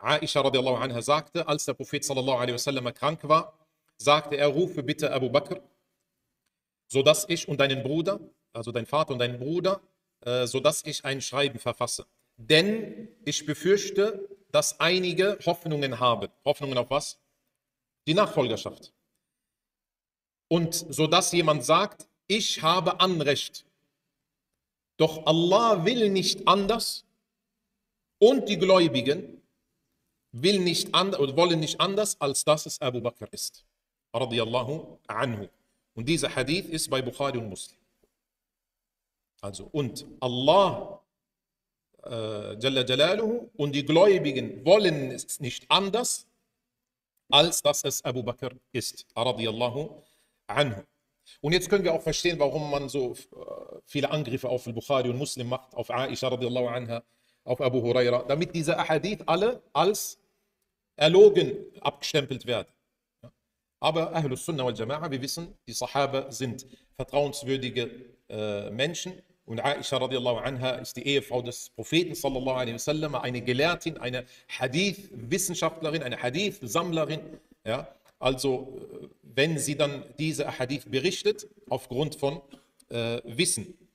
Aisha radiallahu anha sagte, als der Prophet sallallahu alaihi wasallam krank war, sagte er, rufe bitte Abu Bakr, sodass ich und deinen Bruder, also dein Vater und deinen Bruder, sodass ich ein Schreiben verfasse. Denn ich befürchte, dass einige Hoffnungen haben. Hoffnungen auf was? Die Nachfolgerschaft. Und sodass jemand sagt, ich habe Anrecht. Doch Allah will nicht anders und die Gläubigen wollen nicht anders, als dass es Abu Bakr ist. Radiyallahu anhu. Und dieser Hadith ist bei Bukhari und Muslim. Also, und Allah Jalla Jalaluhu und die Gläubigen wollen es nicht anders, als dass es Abu Bakr ist. Radiyallahu anhu. Und jetzt können wir auch verstehen, warum man so viele Angriffe auf Bukhari und Muslim macht, auf Aisha radiallahu anha, auf Abu Huraira, damit diese Ahadith alle als erlogen abgestempelt werden. Aber Ahlus Sunnah wal Jama'a, wir wissen, die Sahaba sind vertrauenswürdige Menschen und Aisha radiallahu anha ist die Ehefrau des Propheten sallallahu alaihi wasallam, eine Gelehrtin, eine Hadith-Wissenschaftlerin, eine Hadith-Sammlerin. Ja? Also wenn sie dann diese Hadith berichtet, aufgrund von Wissen.